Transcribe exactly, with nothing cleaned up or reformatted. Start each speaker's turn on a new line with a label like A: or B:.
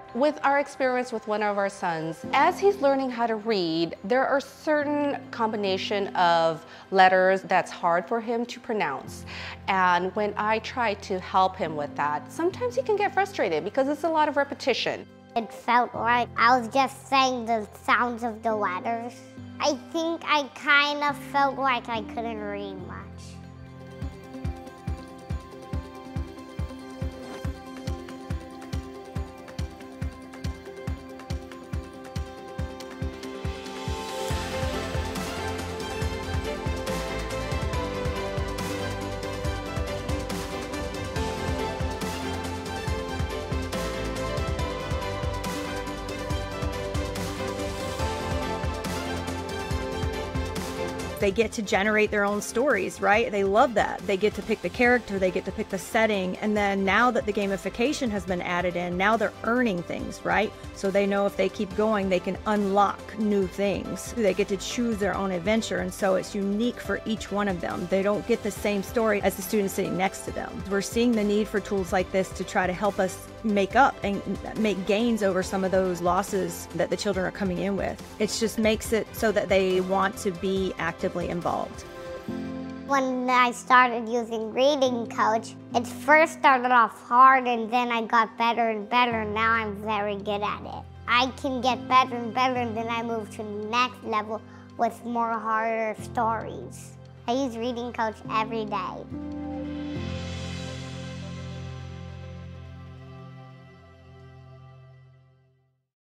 A: With our experience with one of our sons, as he's learning how to read, there are certain combination of letters that's hard for him to pronounce. And when I try to help him with that, sometimes he can get frustrated because it's a lot of repetition.
B: It felt like I was just saying the sounds of the letters. I think I kind of felt like I couldn't read much.
C: They get to generate their own stories, right? They love that. They get to pick the character, they get to pick the setting, and then now that the gamification has been added in, now they're earning things, right? So they know if they keep going, they can unlock new things. They get to choose their own adventure, and so it's unique for each one of them. They don't get the same story as the student sitting next to them. We're seeing the need for tools like this to try to help us make up and make gains over some of those losses that the children are coming in with. It just makes it so that they want to be actively involved.
B: When I started using Reading Coach, it first started off hard and then I got better and better. Now I'm very good at it. I can get better and better and then I move to the next level with more harder stories. I use Reading Coach every day.